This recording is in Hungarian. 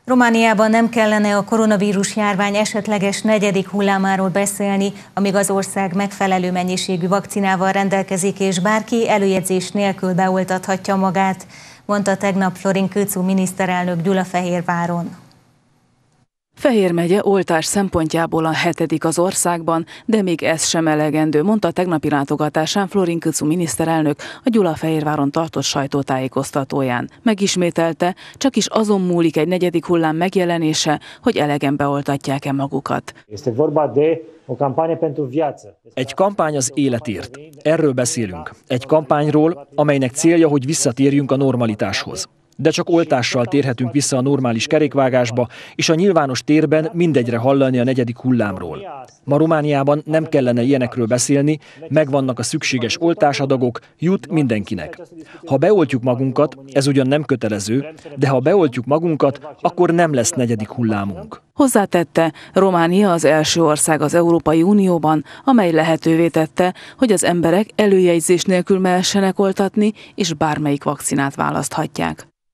Romániában nem kellene a koronavírus járvány esetleges negyedik hullámáról beszélni, amíg az ország megfelelő mennyiségű vakcinával rendelkezik, és bárki előjegyzés nélkül beoltathatja magát, mondta tegnap Florin Câțu miniszterelnök Gyulafehérváron. Fehér megye oltás szempontjából a 7. az országban, de még ez sem elegendő, mondta tegnapi látogatásán Florin Câțu miniszterelnök a Gyulafehérváron tartott sajtótájékoztatóján. Megismételte, csak is azon múlik egy negyedik hullám megjelenése, hogy elegen beoltatják-e magukat. Egy kampány az életért. Erről beszélünk. Egy kampányról, amelynek célja, hogy visszatérjünk a normalitáshoz. De csak oltással térhetünk vissza a normális kerékvágásba, és a nyilvános térben mindegyre hallani a negyedik hullámról. Ma Romániában nem kellene ilyenekről beszélni, megvannak a szükséges oltásadagok, jut mindenkinek. Ha beoltjuk magunkat, ez ugyan nem kötelező, de ha beoltjuk magunkat, akkor nem lesz negyedik hullámunk. Hozzátette, Románia az első ország az Európai Unióban, amely lehetővé tette, hogy az emberek előjegyzés nélkül mehessenek oltatni, és bármelyik vakcinát választhatják.